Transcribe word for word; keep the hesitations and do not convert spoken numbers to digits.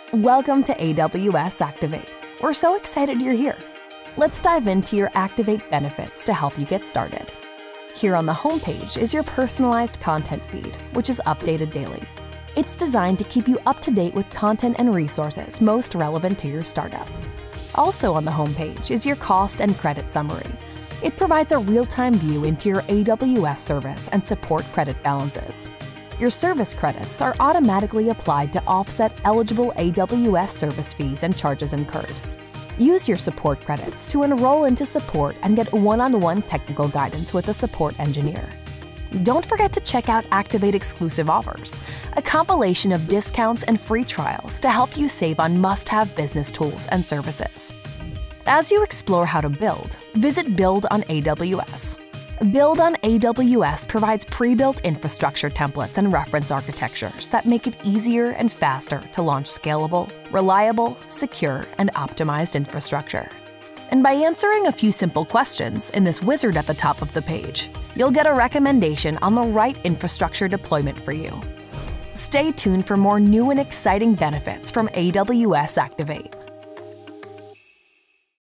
Welcome to A W S Activate. We're so excited you're here. Let's dive into your Activate benefits to help you get started. Here on the homepage is your personalized content feed, which is updated daily. It's designed to keep you up to date with content and resources most relevant to your startup. Also on the homepage is your cost and credit summary. It provides a real-time view into your A W S service and support credit balances. Your service credits are automatically applied to offset eligible A W S service fees and charges incurred. Use your support credits to enroll into support and get one-on-one technical guidance with a support engineer. Don't forget to check out Activate exclusive offers, a compilation of discounts and free trials to help you save on must-have business tools and services. As you explore how to build, visit Build on A W S. Build on A W S provides pre-built infrastructure templates and reference architectures that make it easier and faster to launch scalable, reliable, secure, and optimized infrastructure. And by answering a few simple questions in this wizard at the top of the page, you'll get a recommendation on the right infrastructure deployment for you. Stay tuned for more new and exciting benefits from A W S Activate.